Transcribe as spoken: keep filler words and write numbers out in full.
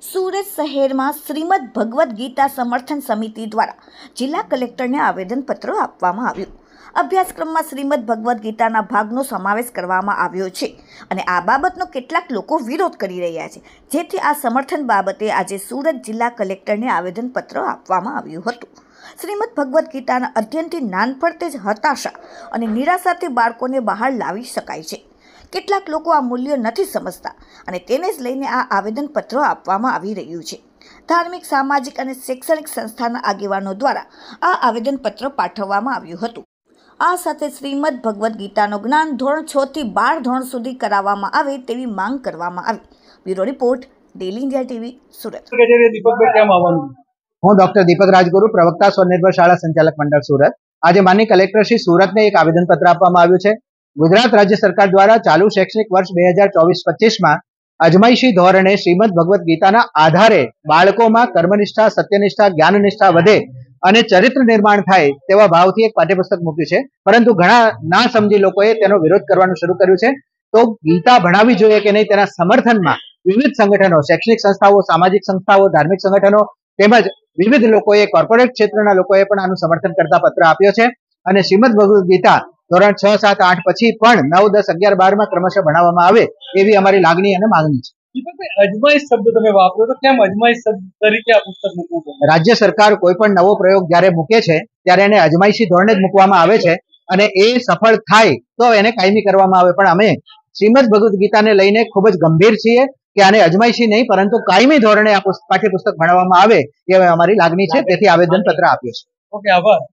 સુરત શહેરમાં શ્રીમદ ભગવદ્ ગીતા સમર્થન સમિતિ દ્વારા જિલ્લા કલેક્ટરને આવેદનપત્ર આપવામાં આવ્યું. અભ્યાસક્રમમાં શ્રીમદ ભગવદ્ ગીતાના ભાગનો સમાવેશ કરવામાં આવ્યો છે અને આ બાબતનો કેટલાક લોકો વિરોધ કરી રહ્યા છે, જેથી આ સમર્થન બાબતે આજે સુરત જિલ્લા કલેક્ટરને આવેદનપત્ર આપવામાં આવ્યું હતું. શ્રીમદ ભગવદ્ ગીતાના અધ્યયનથી નાનપણથી જ હતાશા અને નિરાશાથી બાળકોને બહાર લાવી શકાય છે. કેટલાક લોકો આ મૂલ્યો નથી સમજતા અને તેને જ લઈને આ આવેદનપત્ર આપવામાં આવી રહ્યું છે. ધાર્મિક, સામાજિક અને શૈક્ષણિક સંસ્થાના આગેવાનો દ્વારા આ આવેદનપત્ર પાઠવવામાં આવ્યું હતું. આ સાથે શ્રીમદ ભગવદ્ ગીતાનું જ્ઞાન ધોરણ છ થી બાર ધોરણ સુધી કરાવવામાં આવે તેવી માંગ કરવામાં આવી. Bureau report, daily India TV, Surat. હું ડોક્ટર દીપક રાજગુરુ, પ્રવક્તા સ્વનિર્ભર શાળા સંચાલક મંડળ સુરત. આજે માનનીય કલેક્ટર શ્રી સુરતને એક આવેદનપત્ર આપવામાં આવ્યું છે. ગુજરાત રાજ્ય સરકાર દ્વારા ચાલુ શૈક્ષણિક વર્ષ બે હજાર ચોવીસ પચીસ માં અજમાયશી ધોરણે શ્રીમદ ભગવદ્ ગીતાના આધારે બાળકોમાં કર્મનિષ્ઠા, સત્યનિષ્ઠા, જ્ઞાનનિષ્ઠા વધે અને ચરિત્ર નિર્માણ થાય તેવા ભાવથી એક પાઠ્યપુસ્તક મૂક્યું છે. પરંતુ ઘણા ના સમજી લોકોએ તેનો વિરોધ કરવાનું શરૂ કર્યું છે. તો ગીતા ભણાવવી જોઈએ કે નહીં, તેના સમર્થનમાં વિવિધ સંગઠનો, શૈક્ષણિક સંસ્થાઓ, સામાજિક સંસ્થાઓ, ધાર્મિક સંગઠનો તેમજ વિવિધ લોકોએ, કોર્પોરેટ ક્ષેત્રના લોકોએ પણ આનું સમર્થન કરતા પત્ર આપ્યો છે. અને શ્રીમદ ભગવદ્ ગીતા ધોરણ છ, સાત, આઠ પછી પણ નવ, દસ, અગિયાર, બાર માં ક્રમશઃ ભણાવવામાં આવે એવી અમારી લાગણી અને માંગણી છે. અજમાઈશ શબ્દ તમે વાપરો તો કેમ અજમાઈશ શબ્દ તરીકે આ પુસ્તક મૂકવું? રાજ્ય સરકાર કોઈ પણ નવો પ્રયોગ જ્યારે મૂકે છે ત્યારે એને અજમાયશી ધોરણે જ મૂકવામાં આવે છે અને એ સફળ થાય તો એને કાયમી કરવામાં આવે. પણ અમે શ્રીમદ ભગવદ્ ગીતાને લઈને ખૂબ જ ગંભીર છીએ કે આને અજમાયશી નહીં પરંતુ કાયમી ધોરણે આ પાઠ્યપુસ્તક ભણાવવામાં આવે એ અમારી લાગણી છે. તેથી આવેદન પત્ર આપ્યું છે. ઓકે, આભાર.